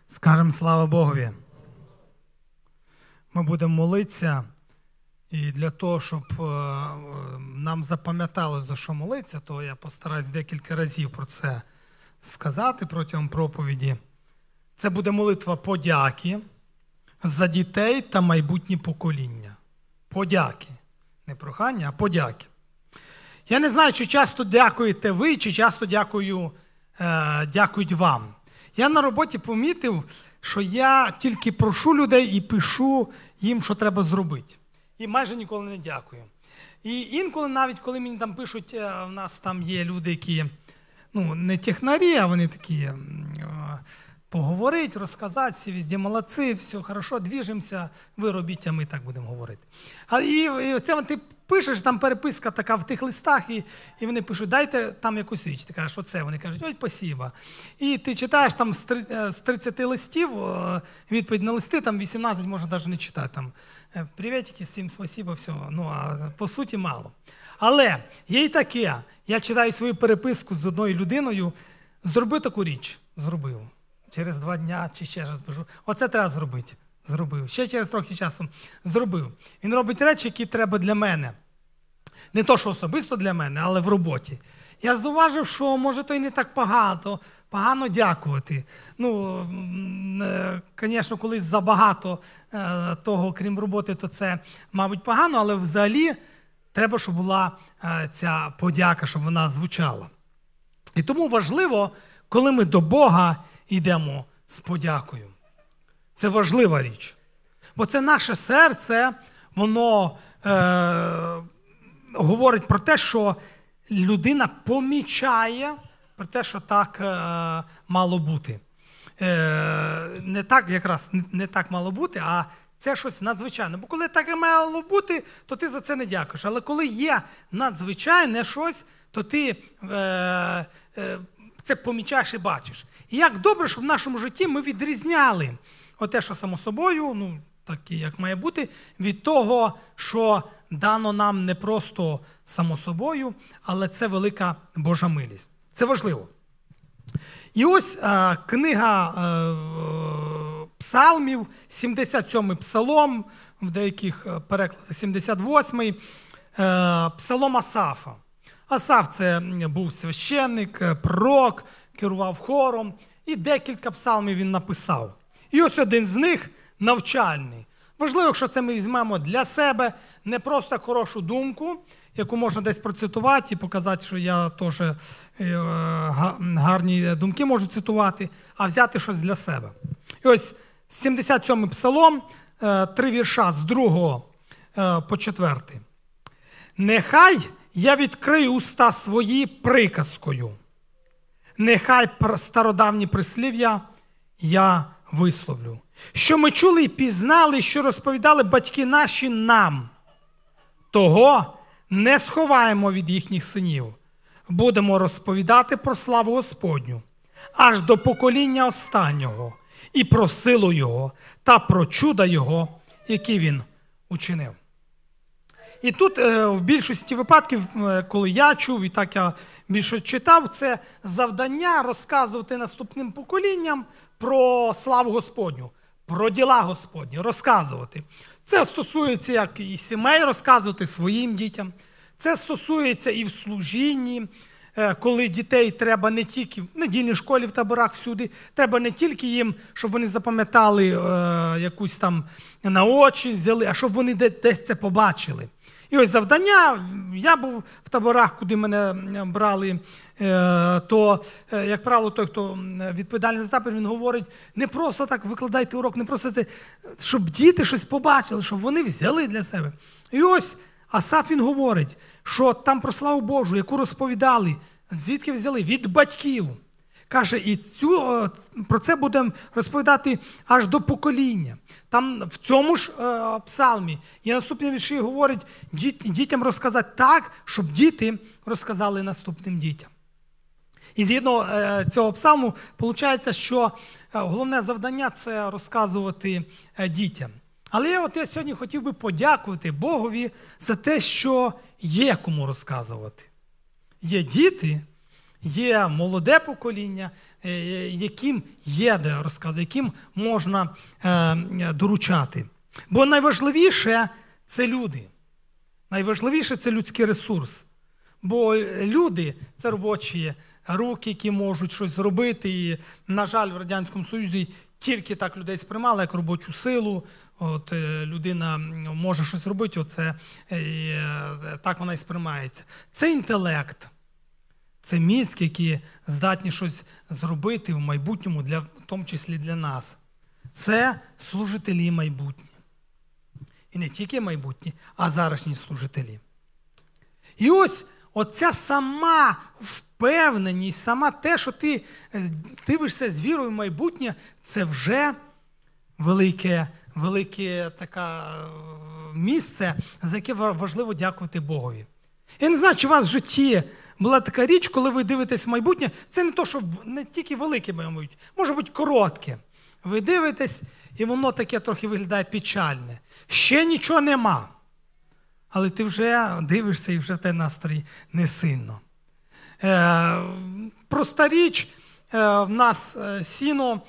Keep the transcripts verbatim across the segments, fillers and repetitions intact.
Скажемо слава Богові. Ми будемо молитися, і для того, щоб е, нам запам'яталось, за що молитися, то я постараюсь декілька разів про це сказати протягом проповіді. Це буде молитва подяки за дітей та майбутні покоління. Подяки. Не прохання, а подяки. Я не знаю, чи часто дякуєте ви, чи часто дякую, е, дякують вам. Я на роботі помітив, що я тільки прошу людей і пишу їм, що треба зробити. І майже ніколи не дякую. І інколи навіть, коли мені там пишуть, в нас там є люди, які ну, не технарі, а вони такі поговорить, розказати, всі везде молодці, все хорошо, двіжимося, ви робіть, а ми так будемо говорити. А і, і це ти пишеш, там переписка така в тих листах, і, і вони пишуть, дайте там якусь річ. Ти кажеш, оце. Вони кажуть, ой, спасибо. І ти читаєш там з тридцяти листів, відповідь на листи, там вісімнадцять можна навіть не читати. Там, привітики, всім спасибо, все. Ну, а по суті, мало. Але є і таке. Я читаю свою переписку з одною людиною, зроби таку річ. Зробив. Через два дня чи ще раз кажу, оце треба зробити. Зробив. Ще через трохи часу зробив. Він робить речі, які треба для мене. Не то, що особисто для мене, але в роботі. Я зауважив, що може то і не так багато, погано дякувати. Ну, звісно, колись забагато того, крім роботи, то це, мабуть, погано, але взагалі треба, щоб була ця подяка, щоб вона звучала. І тому важливо, коли ми до Бога йдемо з подякою. Це важлива річ. Бо це наше серце, воно е, говорить про те, що людина помічає про те, що так е, мало бути. Е, не так, якраз, не, не так мало бути, а це щось надзвичайне. Бо коли так мало бути, то ти за це не дякуєш. Але коли є надзвичайне щось, то ти е, е, це помічаєш і бачиш. І як добре, щоб в нашому житті ми відрізняли оте, що само собою, ну, так як має бути, від того, що дано нам не просто само собою, але це велика Божа милість. Це важливо. І ось а, книга а, псалмів, сімдесят сьомий псалом, в деяких перекладах сімдесят восьмий, а, псалом Асафа. Асаф – це був священник, пророк, керував хором, і декілька псалмів він написав. І ось один з них – навчальний. Важливо, якщо це ми візьмемо для себе, не просто хорошу думку, яку можна десь процитувати і показати, що я теж гарні думки можу цитувати, а взяти щось для себе. І ось сімдесят сьомий псалом, три вірша з другого по четвертий. «Нехай я відкрию уста свої приказкою, нехай стародавні прислів'я я висловлю. Що ми чули і пізнали, що розповідали батьки наші нам, того не сховаємо від їхніх синів. Будемо розповідати про славу Господню, аж до покоління останнього, і про силу Його, та про чуда Його, які Він учинив». І тут в більшості випадків, коли я чув, і так я більше читав, це завдання розказувати наступним поколінням про славу Господню, про діла Господні, розказувати. Це стосується як і сімей розказувати своїм дітям, це стосується і в служінні, коли дітей треба не тільки в недільній школі, в таборах, всюди, треба не тільки їм, щоб вони запам'ятали е, якусь там на очі взяли, а щоб вони десь це побачили. І ось завдання, я був в таборах, куди мене брали, то, як правило, той, хто відповідальний за табір, він говорить, не просто так викладайте урок, не просто це, щоб діти щось побачили, щоб вони взяли для себе. І ось Асаф, він говорить, що там про славу Божу, яку розповідали, звідки взяли? Від батьків. Каже, і цю, про це будемо розповідати аж до покоління. Там в цьому ж е, псалмі є наступні вірші, говорить, діт, дітям розказати так, щоб діти розказали наступним дітям. І згідно е, цього псалму, виходить, що е, головне завдання – це розказувати е, дітям. Але я, от, я сьогодні хотів би подякувати Богові за те, що є кому розказувати. Є діти, є молоде покоління, яким є де розказати, яким можна доручати. Бо найважливіше – це люди. Найважливіше – це людський ресурс. Бо люди – це робочі руки, які можуть щось зробити. І, на жаль, в Радянському Союзі тільки так людей сприймали, як робочу силу. От людина може щось робити, оце, так вона і сприймається. Це інтелект. Це мізки, які здатні щось зробити в майбутньому, для, в тому числі для нас. Це служителі майбутні. І не тільки майбутні, а зарашні служителі. І ось оця сама впевненість, сама те, що ти дивишся з вірою в майбутнє, це вже велике, велике таке місце, за яке важливо дякувати Богові. Я не знаю, чи у вас в житті була така річ, коли ви дивитесь в майбутнє, це не то, що не тільки велике майбутнє, може бути коротке. Ви дивитесь, і воно таке трохи виглядає печальне. Ще нічого нема. Але ти вже дивишся, і вже в тебе настрій не сильно. Е, проста річ, е, в нас сіно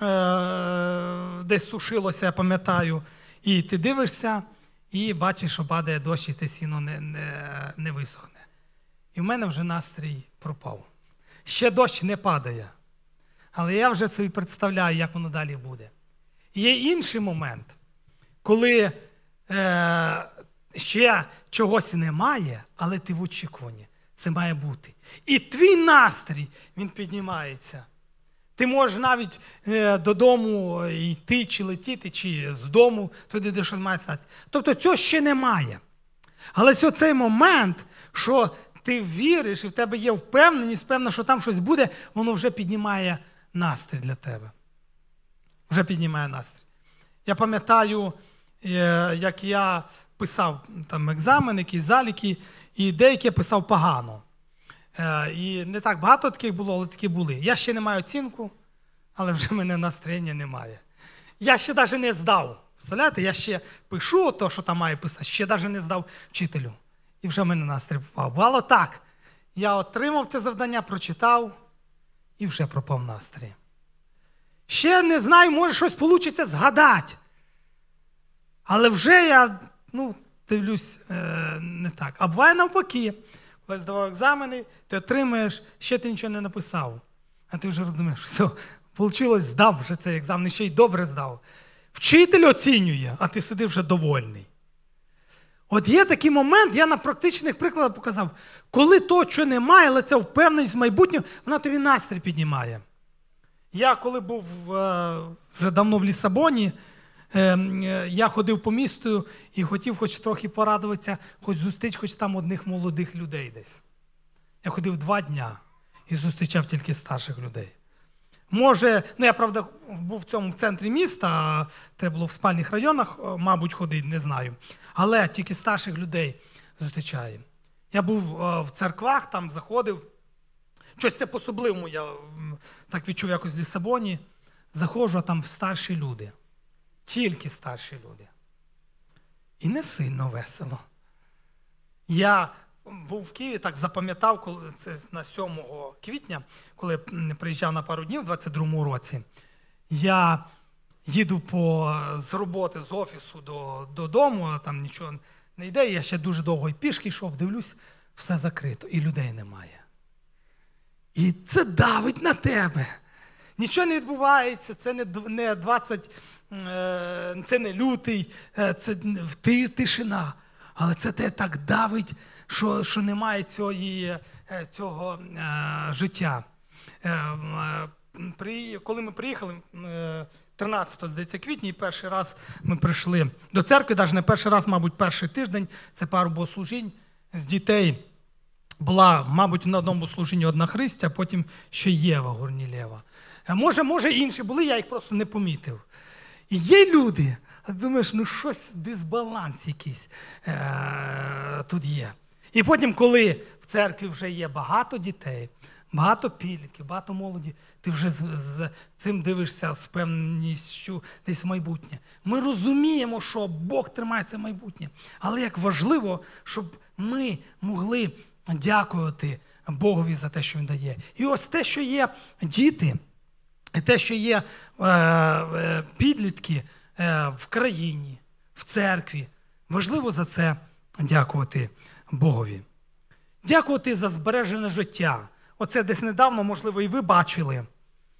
е, десь сушилося, я пам'ятаю, і ти дивишся, і бачиш, що падає дощ, і те сіно не, не, не висохне. І в мене вже настрій пропав. Ще дощ не падає. Але я вже собі представляю, як воно далі буде. Є інший момент, коли е, ще чогось немає, але ти в очікуванні. Це має бути. І твій настрій, він піднімається. Ти можеш навіть е, додому йти, чи летіти, чи з дому, туди, де щось має статися. Тобто цього ще немає. Але ось цей момент, що ти віриш, і в тебе є впевненість, певно, що там щось буде, воно вже піднімає настрій для тебе. Вже піднімає настрій. Я пам'ятаю, як я писав там екзамен, якісь заліки, і деякі писав погано. І не так багато таких було, але такі були. Я ще не маю оцінку, але вже в мене настроєння немає. Я ще навіть не здав. Представляєте, я ще пишу те, що там маю писати, ще навіть не здав вчителю. І вже в мене настрій попав. Бувало так. Я отримав те завдання, прочитав, і вже пропав настрій. Ще не знаю, може щось вийде згадати. Але вже я, ну, дивлюсь, е, не так. А буває навпаки. Коли здавав екзамени, ти отримаєш, ще ти нічого не написав. А ти вже розумієш, все, вийшло, здав вже цей екзамен, ще й добре здав. Вчитель оцінює, а ти сидиш вже довольний. От є такий момент, я на практичних прикладах показав, коли то, що немає, але це впевненість в майбутньому, вона тобі настрій піднімає. Я коли був вже давно в Лісабоні, я ходив по місту і хотів хоч трохи порадуватися, хоч зустріти хоч там одних молодих людей десь. Я ходив два дня і зустрічав тільки старших людей. Може, ну я, правда, був в цьому центрі міста, а треба було в спальних районах, мабуть, ходити, не знаю. Але тільки старших людей зустрічаю. Я був в церквах, там заходив. Щось це по-особливому я так відчув якось в Лісабоні. Заходжу, а там старші люди. Тільки старші люди. І не сильно весело. Я був в Києві, так запам'ятав, коли це на сьомого квітня, коли приїжджав на пару днів у двадцять другому році. Я їду по, з роботи, з офісу до, додому, а там нічого не йде. Я ще дуже довго і пішки йшов, дивлюсь, все закрито, і людей немає. І це давить на тебе. Нічого не відбувається, це не двадцять, це не лютий, це тишина. Але це те так давить, що, що немає цієї, цього е, життя. Е, при, коли ми приїхали, е, тринадцятого, здається, квітня, і перший раз ми прийшли до церкви, навіть не перший раз, мабуть, перший тиждень, це пару богослужінь з дітей. Була, мабуть, на одному служінні одна Христя, а потім ще Єва Гурнілєва. Може, може, інші були, я їх просто не помітив. І є люди, а думаєш, ну щось, дисбаланс якийсь е- тут є. І потім, коли в церкві вже є багато дітей, багато підлітків, багато молоді, ти вже з, з цим дивишся з певністю десь в майбутнє. Ми розуміємо, що Бог тримає це майбутнє. Але як важливо, щоб ми могли дякувати Богові за те, що Він дає. І ось те, що є діти, і те, що є е, е, підлітки е, в країні, в церкві, важливо за це дякувати Богові. Дякувати за збережене життя. Оце десь недавно, можливо, і ви бачили е,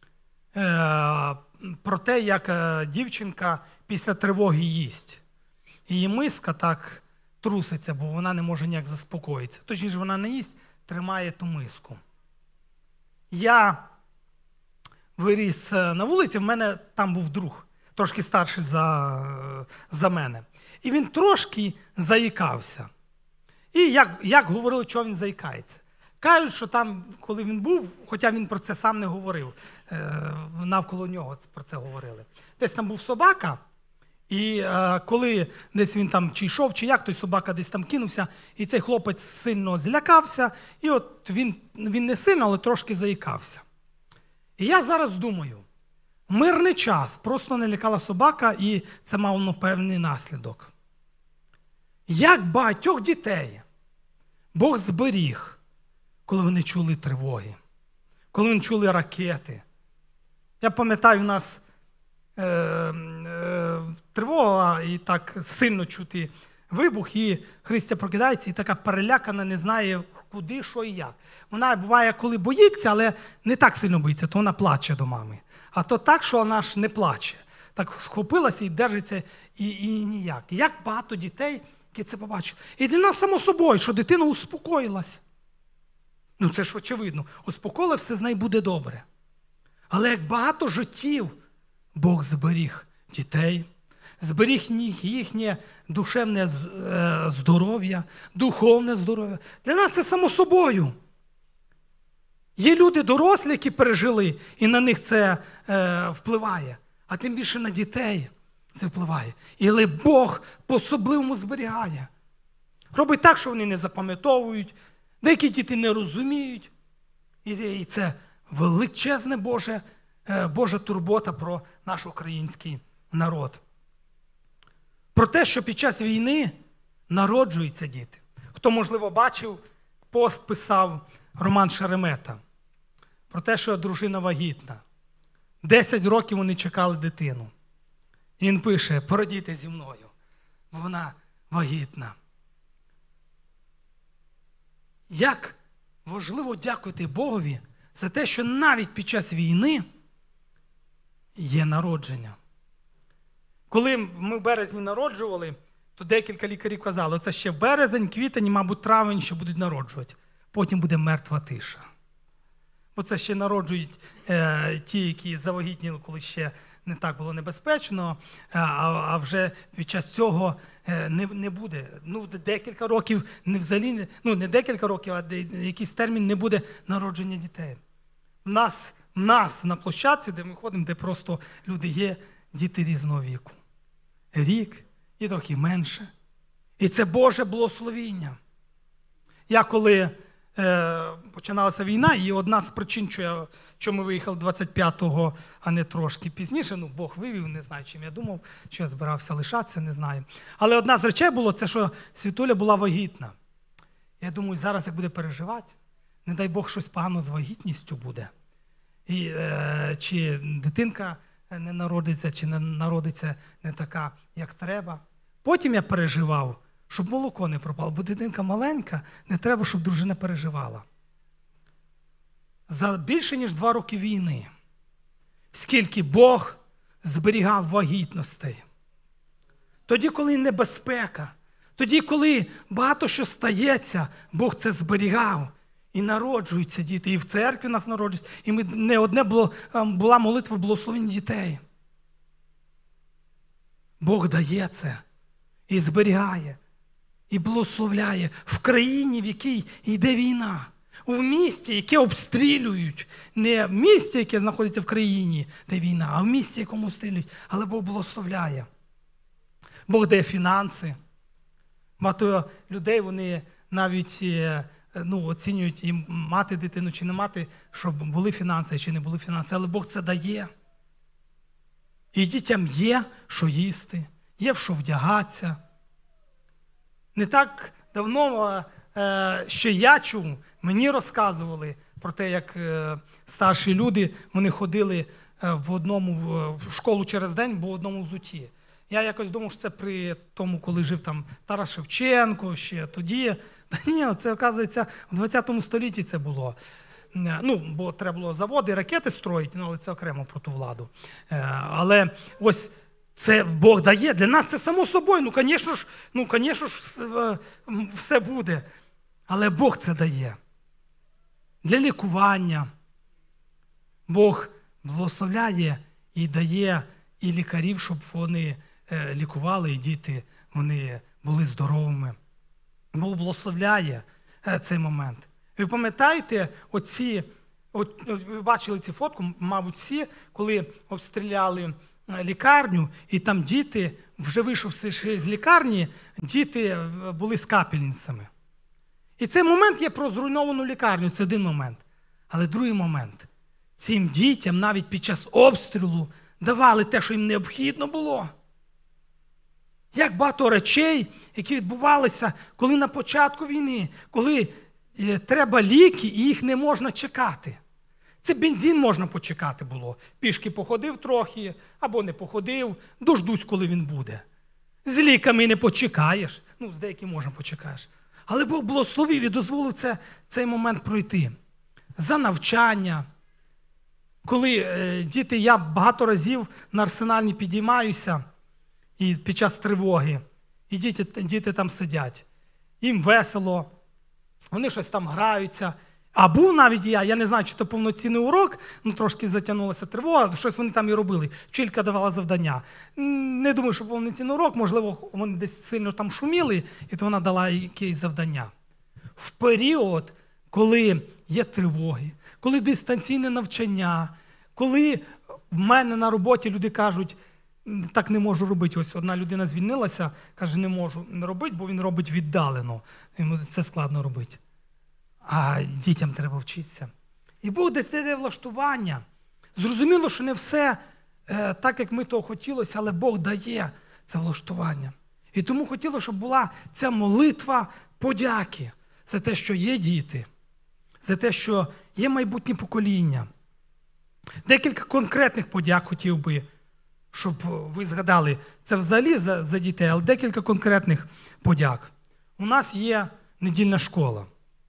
про те, як е, дівчинка після тривоги їсть. Її миска так труситься, бо вона не може ніяк заспокоїтися. Точніше, вона не їсть, тримає ту миску. Я виріс на вулиці, в мене там був друг, трошки старший за, за мене. І він трошки заїкався. І як, як говорили, чого він заїкається? Кажуть, що там, коли він був, хоча він про це сам не говорив, навколо нього про це говорили. Десь там був собака, і е, коли десь він там чи йшов, чи як, той собака десь там кинувся, і цей хлопець сильно злякався, і от він, він не сильно, але трошки заїкався. І я зараз думаю, мирний час, просто не лякала собака, і це мало певний наслідок. Як багатьох дітей Бог зберіг, коли вони чули тривоги, коли вони чули ракети. Я пам'ятаю, у нас е, е, тривога, і так сильно чути вибух, і Христя прокидається, і така перелякана, не знає, куди, що і як. Вона буває, коли боїться, але не так сильно боїться, то вона плаче до мами. А то так, що вона ж не плаче. Так схопилася і держиться, і, і ніяк. Як багато дітей, які це побачили. І для нас само собою, що дитина успокоїлась. Ну це ж очевидно. Успокоїла, все з нею буде добре. Але як багато життів Бог зберіг дітей, зберіг їхнє душевне здоров'я, духовне здоров'я. Для нас це само собою. Є люди дорослі, які пережили, і на них це е, впливає. А тим більше на дітей це впливає. І але Бог по-особливому зберігає. Робить так, що вони не запам'ятовують, деякі діти не розуміють. І, і це величезна Божа, е, Божа турбота про наш український народ. Про те, що під час війни народжуються діти. Хто, можливо, бачив, пост писав Роман Шеремета про те, що дружина вагітна. Десять років вони чекали дитину. І він пише: породійте зі мною, бо вона вагітна. Як важливо дякувати Богові за те, що навіть під час війни є народження. Коли ми в березні народжували, то декілька лікарів казали, оце ще березень, квітень, мабуть, травень ще будуть народжувати. Потім буде мертва тиша. Бо це ще народжують е, ті, які завагітніли, коли ще не так було небезпечно, а, а вже під час цього е, не, не буде. Ну, декілька років, не взагалі, ну, не декілька років, а де, якийсь термін не буде народження дітей. У нас, у нас на площадці, де ми ходимо, де просто люди є, діти різного віку. Рік і трохи менше. І це Боже благословіння. Я коли е, починалася війна, і одна з причин, що, я, що ми виїхали двадцять п'ятого, а не трошки пізніше, ну Бог вивів, не знаю, чим я думав, що я збирався лишатися, не знаю. Але одна з речей було, це що Світуля була вагітна. Я думаю, зараз як буде переживати, не дай Бог щось погано з вагітністю буде. І, е, чи дитинка не народиться, чи не народиться не така, як треба. Потім я переживав, щоб молоко не пропало, бо дитинка маленька, не треба, щоб дружина переживала. За більше, ніж два роки війни, скільки Бог зберігав вагітностей. Тоді, коли небезпека, тоді, коли багато що стається, Бог це зберігав. І народжуються діти, і в церкві нас народжуються, і ми, не одне було, була молитва благословення дітей. Бог дає це, і зберігає, і благословляє в країні, в якій йде війна, у місті, яке обстрілюють. Не в місті, яке знаходиться в країні, де війна, а в місті, якому обстрілюють. Але Бог благословляє. Бог дає фінанси. Багато людей, вони навіть ну, оцінюють, і мати дитину чи не мати, щоб були фінанси чи не були фінанси. Але Бог це дає. І дітям є, що їсти, є в що вдягатися. Не так давно е, що я чув, мені розказували про те, як е, старші люди, вони ходили е, в одному в, в школу через день, бо в одному взутті. Я якось думав, що це при тому, коли жив там Тарас Шевченко, ще тоді. Та ні, це, оказується, в двадцятому столітті це було. Ну, бо треба було заводи, ракети строїти, ну, але це окремо про ту владу. Е, але ось це Бог дає. Для нас це само собою. Ну, звісно ж, ну, звісно ж, все, все буде. Але Бог це дає. Для лікування. Бог благословляє і дає і лікарів, щоб вони е, лікували, і діти вони були здоровими. Бог благословляє е, цей момент. Ви пам'ятаєте, оці, от, ви бачили цю фотку, мабуть, всі, коли обстріляли лікарню, і там діти, вже вийшовши з лікарні, діти були з капельницями. І цей момент є про зруйновану лікарню, це один момент. Але другий момент. Цим дітям навіть під час обстрілу давали те, що їм необхідно було. Як багато речей, які відбувалися, коли на початку війни, коли е, треба ліки, і їх не можна чекати. Це бензин можна почекати було. Пішки походив трохи, або не походив, дождусь, коли він буде. З ліками не почекаєш. Ну, з деякими можна почекаєш. Але Бог благословив і дозволив це, цей момент пройти. За навчання. Коли е, діти, я багато разів на Арсенальній підіймаюся і під час тривоги, і діти, діти там сидять. Їм весело, вони щось там граються. А був навіть я, я не знаю, чи це повноцінний урок, ну трошки затягнулася тривога, щось вони там і робили. Вчителька давала завдання. Не думаю, що повноцінний урок, можливо, вони десь сильно там шуміли, і то вона дала якесь завдання. В період, коли є тривоги, коли дистанційне навчання, коли в мене на роботі люди кажуть, так не можу робити. Ось одна людина звільнилася, каже, не можу не робити, бо він робить віддалено. Йому це складно робити. А дітям треба вчитися. І Бог десь дає влаштування. Зрозуміло, що не все е, так, як ми того хотілося, але Бог дає це влаштування. І тому хотілося, щоб була ця молитва подяки за те, що є діти, за те, що є майбутнє покоління. Декілька конкретних подяк хотів би, щоб ви згадали. Це взагалі за, за дітей, але декілька конкретних подяк. У нас є недільна школа.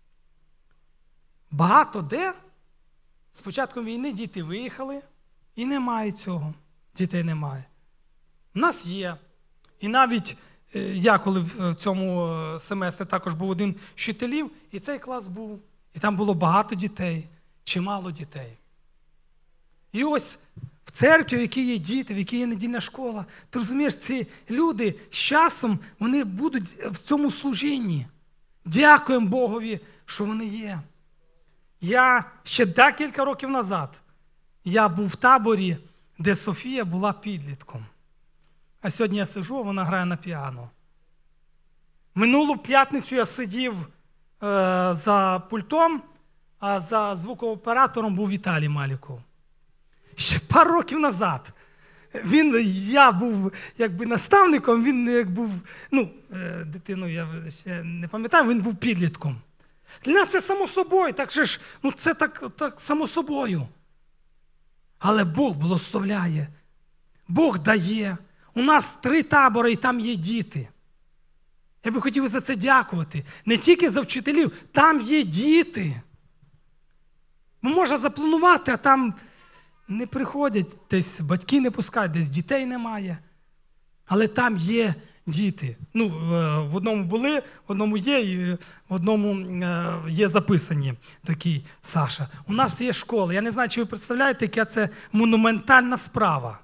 Багато де з початком війни діти виїхали і немає цього. Дітей немає. У нас є. І навіть я, коли в цьому семестрі також був один з вчителів, і цей клас був. І там було багато дітей, чимало дітей. І ось в церкві, в якій є діти, в якій є недільна школа, ти розумієш, ці люди з часом, вони будуть в цьому служінні. Дякуємо Богові, що вони є. Я ще декілька років назад, я був в таборі, де Софія була підлітком. А сьогодні я сиджу, вона грає на піано. Минулу п'ятницю я сидів е, за пультом, а за звукооператором був Віталій Маліков. Ще пару років назад. Він, я був якби наставником, він як був, ну, е, дитиною я ще не пам'ятаю, він був підлітком. Для нас це само собою, так же ж, ну це так, так само собою. Але Бог благословляє, Бог дає. У нас три табори, і там є діти. Я би хотів за це дякувати. Не тільки за вчителів, там є діти. Можна запланувати, а там не приходять, десь батьки не пускають, десь дітей немає. Але там є діти. Ну, в одному були, в одному є, і в одному є записані такі, Саша. У нас є школа. Я не знаю, чи ви представляєте, яка це монументальна справа.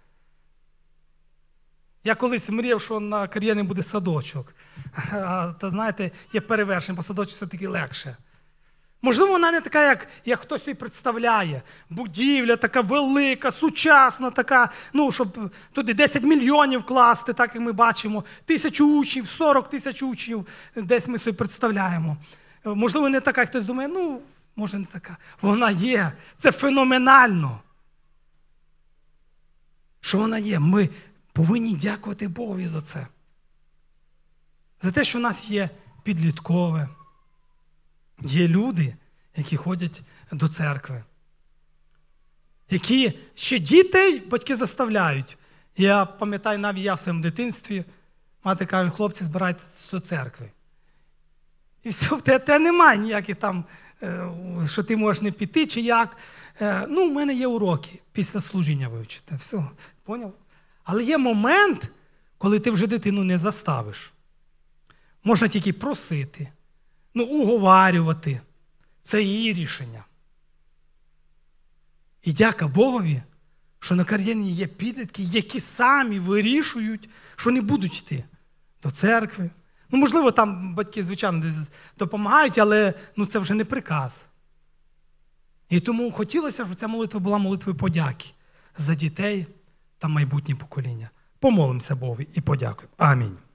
Я колись мріяв, що на кар'єрі буде садочок. А, то, знаєте, є перевершення, бо садочок все-таки легше. Можливо, вона не така, як, як хтось її представляє. Будівля така велика, сучасна, така, ну, щоб туди десять мільйонів класти, так як ми бачимо, тисячу учнів, сорок тисяч учнів, десь ми собі представляємо. Можливо, не така, хтось думає, ну, може не така. Вона є. Це феноменально. Що вона є? Ми повинні дякувати Богові за це. За те, що у нас є підліткове, Є люди, які ходять до церкви, які ще дітей батьки заставляють. Я пам'ятаю, навіть я в своєму дитинстві, мати каже, хлопці, збирайтеся до церкви. І все, в тебе, тебе немає ніяких там, що ти можеш не піти чи як. Ну, в мене є уроки після служіння вивчити. Все, поняв? Але є момент, коли ти вже дитину не заставиш. Можна тільки просити, ну, уговарювати. Це її рішення. І дяка Богові, що на кар'єрні є підлітки, які самі вирішують, що не будуть йти до церкви. Ну, можливо, там батьки, звичайно, десь допомагають, але ну, це вже не приказ. І тому хотілося, щоб ця молитва була молитвою подяки за дітей та майбутнє покоління. Помолимося Богові і подякуємо. Амінь.